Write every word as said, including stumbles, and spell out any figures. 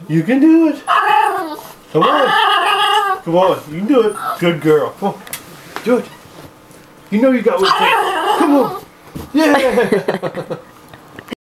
You can do it. Come on. Come on. You can do it. Good girl. Come on. Do it. You know you got what it takes. Come on. Yeah.